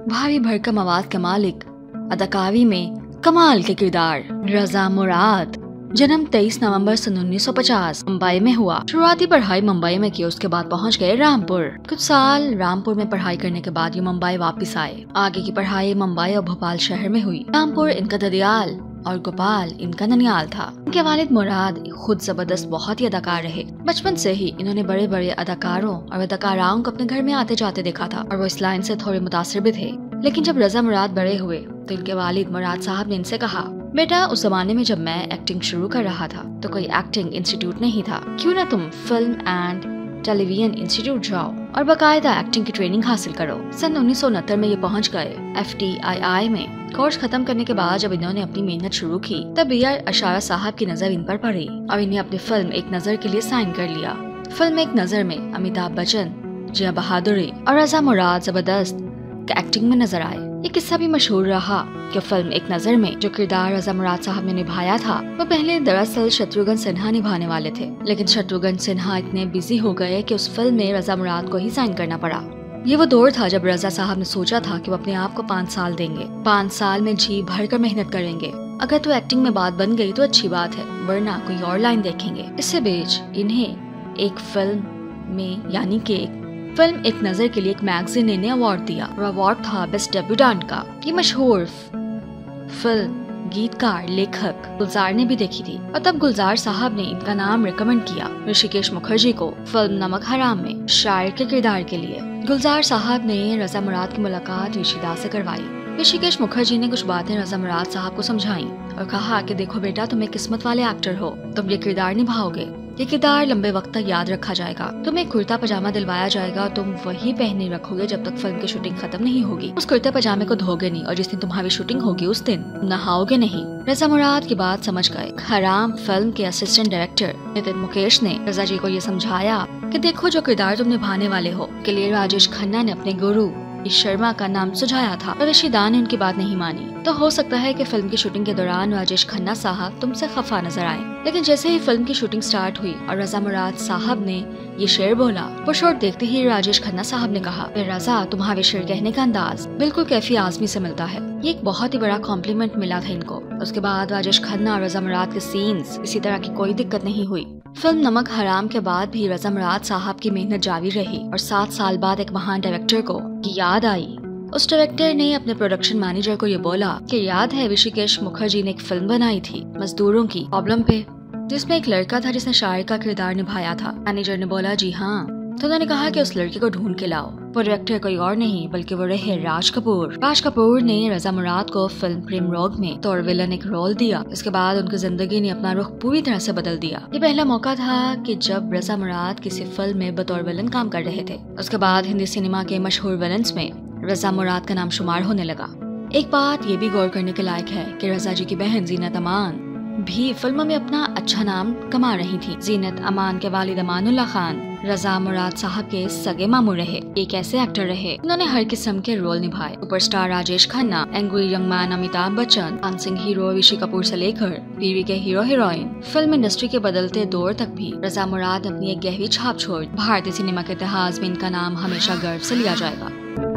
भारी भरकम आवाज के मालिक, अदाकारी में कमाल के किरदार रजा मुराद। जन्म 23 नवंबर सन 1950 मुंबई में हुआ। शुरुआती पढ़ाई मुंबई में की, उसके बाद पहुंच गए रामपुर। कुछ साल रामपुर में पढ़ाई करने के बाद ये मुंबई वापस आए। आगे की पढ़ाई मुंबई और भोपाल शहर में हुई। रामपुर इनका ददियाल और गोपाल इनका ननियाल था। इनके वालिद मुराद खुद जबरदस्त बहुत ही अदाकार रहे। बचपन से ही इन्होंने बड़े बड़े अदाकारों और अदाकाराओं को अपने घर में आते जाते देखा था और वो इस लाइन से थोड़े मुतासिर भी थे। लेकिन जब रजा मुराद बड़े हुए तो इनके वालिद मुराद साहब ने इनसे कहा, बेटा उस जमाने में जब मैं एक्टिंग शुरू कर रहा था तो कोई एक्टिंग इंस्टीट्यूट नहीं था, क्यों ना तुम फिल्म एंड टेलीविजन इंस्टीट्यूट जाओ और बाकायदा एक्टिंग की ट्रेनिंग हासिल करो। सन 1969 में ये पहुंच गए FTII में। कोर्स खत्म करने के बाद जब इन्होंने अपनी मेहनत शुरू की तब BR अशारा साहब की नजर इन पर पड़ी और इन्हें अपनी फिल्म एक नजर के लिए साइन कर लिया। फिल्म एक नजर में अमिताभ बच्चन, जिया बहादुरी और रजा मुराद जबरदस्त एक्टिंग में नजर आए। ये किस्सा भी मशहूर रहा कि फिल्म एक नजर में जो किरदार रजा मुराद साहब ने निभाया था वो पहले दरअसल शत्रुघ्न सिन्हा निभाने वाले थे, लेकिन शत्रुघ्न सिन्हा इतने बिजी हो गए कि उस फिल्म में रजा मुराद को ही साइन करना पड़ा। ये वो दौर था जब रजा साहब ने सोचा था कि वो अपने आप को 5 साल देंगे। 5 साल में जी भर कर मेहनत करेंगे। अगर तो एक्टिंग में बात बन गई तो अच्छी बात है, वरना कोई और लाइन देखेंगे। इससे बीच इन्हें एक फिल्म में यानी कि फिल्म एक नजर के लिए एक मैगजीन ने अवार्ड दिया और अवार्ड था बेस्ट डेब्यूटेंट का। ये मशहूर फिल्म गीतकार लेखक गुलजार ने भी देखी थी और तब गुलजार साहब ने इनका नाम रिकमेंड किया ऋषिकेश मुखर्जी को फिल्म नमक हराम में शायर के किरदार के लिए। गुलजार साहब ने रजा मुराद की मुलाकात ऋषिदास से करवाई। ऋषिकेश मुखर्जी ने कुछ बातें रजा मुराद साहब को समझाई और कहा कि देखो बेटा, तुम एक किस्मत वाले एक्टर हो, तुम ये किरदार निभाओगे। ये किरदार लंबे वक्त तक याद रखा जाएगा। तुम्हें एक कुर्ता पजामा दिलवाया जाएगा, तुम वही पहने रखोगे जब तक फिल्म की शूटिंग खत्म नहीं होगी। उस कुर्ते पजामे को धोगे नहीं और जिस दिन तुम्हारी शूटिंग होगी उस दिन नहाओगे नहीं। रजा मुराद की बात समझ गए। हराम फिल्म के असिस्टेंट डायरेक्टर नितिन मुकेश ने रजा जी को ये समझाया कि देखो, जो किरदार तुम निभाने वाले हो के लिए राजेश खन्ना ने अपने गुरु शर्मा का नाम सुझाया था, पर ऋषिदा ने उनकी बात नहीं मानी। तो हो सकता है कि फिल्म की शूटिंग के दौरान राजेश खन्ना साहब तुमसे खफा नजर आए। लेकिन जैसे ही फिल्म की शूटिंग स्टार्ट हुई और रजा मुराद साहब ने ये शेर बोला, वो शॉट देखते ही राजेश खन्ना साहब ने कहा, रजा तुम्हारे शेर कहने का अंदाज बिल्कुल कैफी आजमी से मिलता है। ये एक बहुत ही बड़ा कॉम्प्लीमेंट मिला था इनको। उसके बाद राजेश खन्ना और रजा मुराद के सीन्स इसी तरह की कोई दिक्कत नहीं हुई। फिल्म नमक हराम के बाद भी रजा मुराद साहब की मेहनत जारी रही और 7 साल बाद एक महान डायरेक्टर को याद आई। उस डायरेक्टर ने अपने प्रोडक्शन मैनेजर को ये बोला कि याद है ऋषिकेश मुखर्जी ने एक फिल्म बनाई थी मजदूरों की प्रॉब्लम पे, जिसमें एक लड़का था जिसने शायर का किरदार निभाया था। मैनेजर ने बोला जी हाँ, तो उन्होंने कहा कि उस लड़के को ढूंढ के लाओ। वो डायरेक्टर कोई और नहीं बल्कि वो रहे राज कपूर। राज कपूर ने रजा मुराद को फिल्म प्रेम रोग में तौर विलन एक रोल दिया। इसके बाद उनकी जिंदगी ने अपना रुख पूरी तरह से बदल दिया। ये पहला मौका था कि जब रजा मुराद किसी फिल्म में बतौर विलन काम कर रहे थे। उसके बाद हिंदी सिनेमा के मशहूर विलन्स में रजा मुराद का नाम शुमार होने लगा। एक बात ये भी गौर करने के लायक है कि रजा जी की बहन जीनत अमान भी फिल्मों में अपना अच्छा नाम कमा रही थी। जीनत अमान के वालिद अमानुल्लाह खान रजा मुराद साहब के सगे मामू रहे। एक ऐसे एक्टर रहे उन्होंने हर किस्म के रोल निभाए। Superstar Rajesh Khanna, angry young man Amitabh Bachchan, dancing hero Rishi Kapoor से लेकर टीवी के हीरो हीरोइन, फिल्म इंडस्ट्री के बदलते दौर तक भी रजा मुराद ने अपनी एक गहरी छाप छोड़। भारतीय सिनेमा के इतिहास में इनका नाम हमेशा गर्व से लिया जाएगा।